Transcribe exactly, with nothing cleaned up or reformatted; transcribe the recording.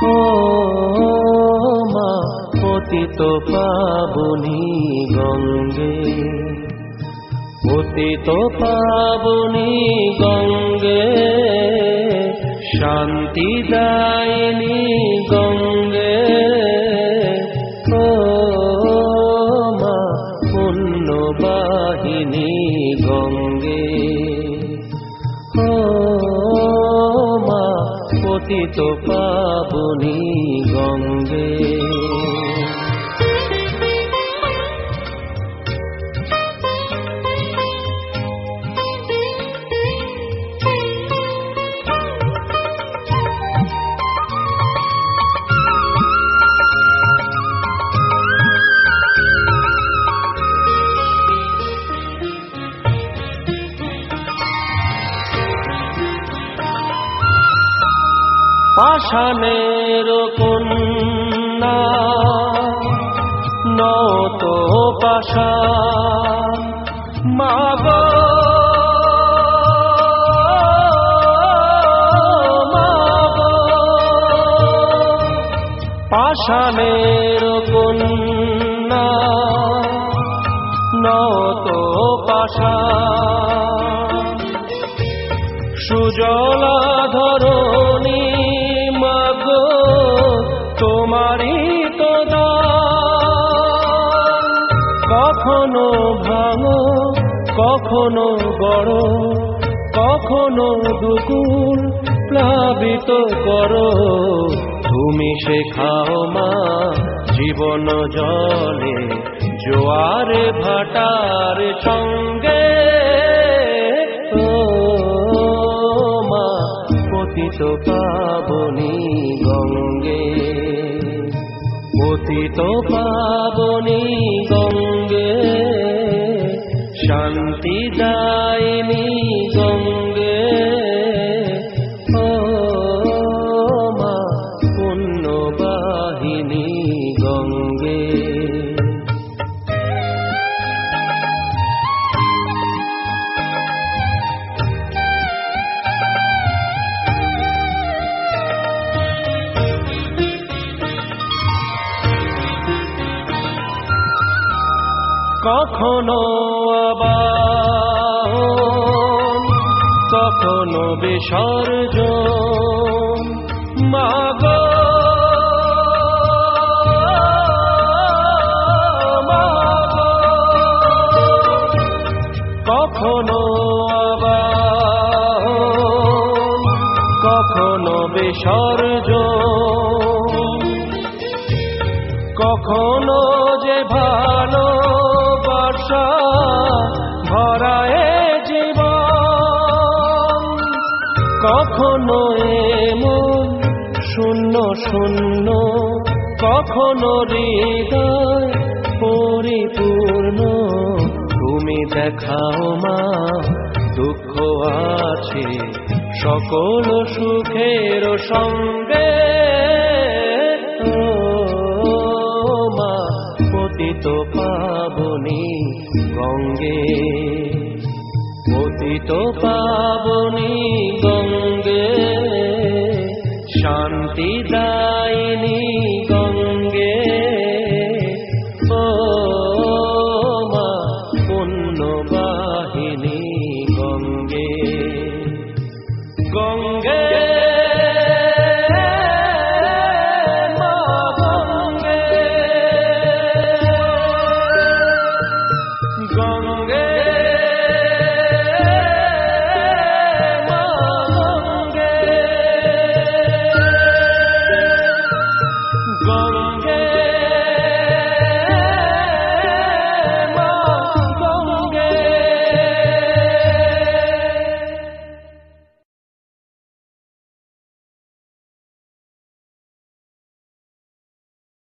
ও মা পতিত পাবনী গঙ্গে, পতিত পাবনী গঙ্গে, শান্তি দায়িনী গঙ্গে। ও মা পুণ্যবাহিনী গঙ্গে, ও মা পতিত পাবনী গঙ্গে। পাষাণের কন্যা নত পাষাণ, মা গো মা গো, পাষাণের কন্যা নত পাষাণ, সুজলা ধরণী মাগো তোমারই তো দান। কখনো ভাঙো কখনো গড়, কখনো দুকুল প্লাবিত করো, তুমি শেখাও মা জীবন জলে জোয়ারে ভাটার সঙ্গে। পতিত পাবনী গঙ্গে, পতিত পাবনী গঙ্গে, শান্তি দায়িনী গঙ্গে। ও মা পুণ্যবাহিনী গঙ্গে। কখনো আবাহন কখনো বিসর্জন, মা গো মা গো, কখনো আবাহন কখনো বিসর্জন, কখনো যে ভালো ভরায় জীবন, কখনো এমন শূন্য শূন্য, কখনো হৃদয় পরিপূর্ণ। তুমি দেখাও মা দুঃখ আছে সকল সুখের সঙ্গে। পতিত পাবনী গঙ্গে, পতিত পাবনী গঙ্গে, শান্তি দায়িনী